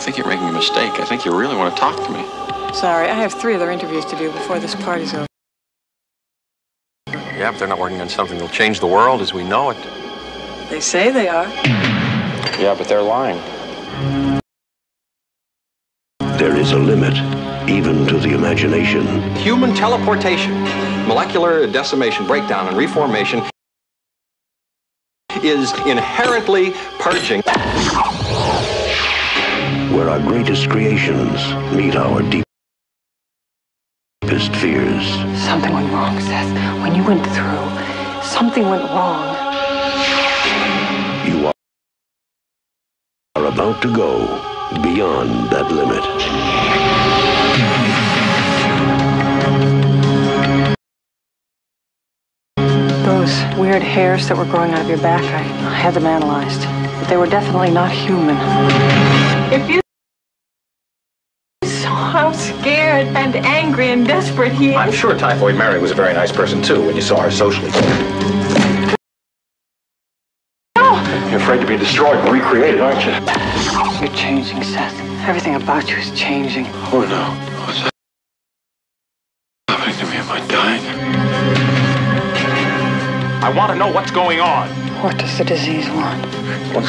think you're making a mistake. I think you really want to talk to me. Sorry, I have 3 other interviews to do before this party's over. Yeah, but they're not working on something that'll change the world as we know it. They say they are. Yeah, but they're lying. There is a limit, even to the imagination. Human teleportation, molecular decimation, breakdown, and reformation is inherently purging. Where our greatest creations meet our deepest fears. Something went wrong, Seth. When you went through, something went wrong. You are about to go beyond that limit. Those weird hairs that were growing out of your back, I had them analyzed. But they were definitely not human. If you saw how scared and angry and desperate he is. I'm sure Typhoid Mary was a very nice person, too, when you saw her socially. You're afraid to be destroyed and recreated, aren't you? You're changing, Seth. Everything about you is changing. Oh, no. What's happening to me? Am I dying? I want to know what's going on. What does the disease want? Wants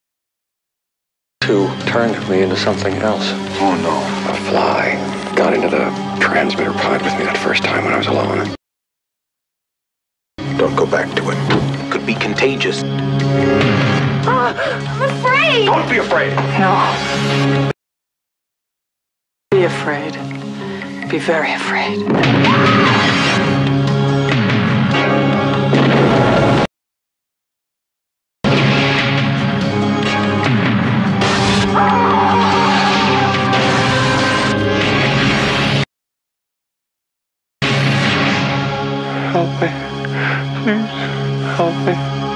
to turn me into something else. Oh, no. A fly got into the transmitter pod with me that first time when I was alone. Don't go back to it. It could be contagious. I'm afraid! Don't be afraid. No. Be afraid. Be very afraid. Help me. Please, help me.